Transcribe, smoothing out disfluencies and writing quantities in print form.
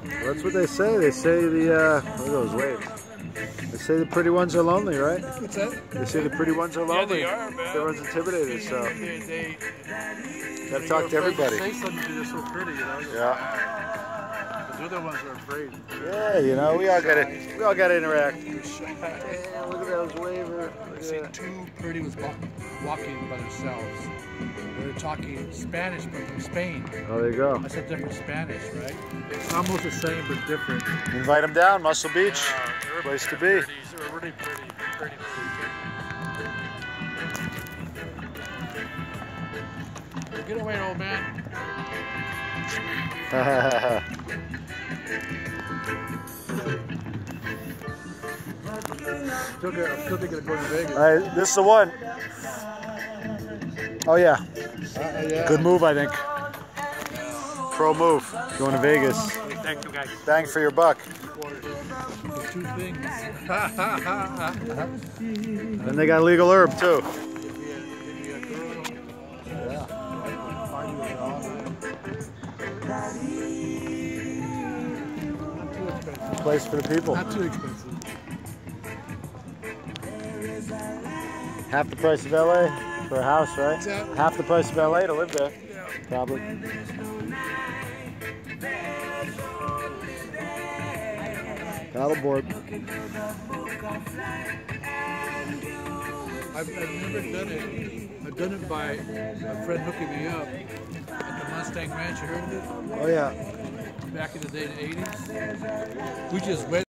That's what they say. They say the look at those waves. They say the pretty ones are lonely, right? What's that? They say the pretty ones are lonely. Yeah, they are, man. Everyone's intimidated, so They gotta talk to everybody. Say something because they're so pretty, you know. Yeah. But the other ones are afraid. Yeah, you know, we all gotta interact. Yeah, look at those wavers. I see two pretty ones walking by themselves. They're talking Spanish, but from Spain. Oh, there you go. That's a different Spanish, right? It's almost the same, but different. Invite them down, Muscle Beach. Place to be. They're really pretty. Get away, old man. I'm still thinking of going to Vegas. All right, this is the one. Oh yeah. Yeah. Good move, I think. Pro move. Going to Vegas. Thank you, guys. Bang for your buck. There's two things. And they got legal herb too. Place for the people. Not too expensive. Half the price of LA for a house, right? Exactly. Half the price of LA to live there. Yeah. Probably. Paddleboard. I've never done it. I've done it by a friend hooking me up at the Mustang Ranch. You heard of it? Oh yeah. Back in the day, in the 80s. We just went.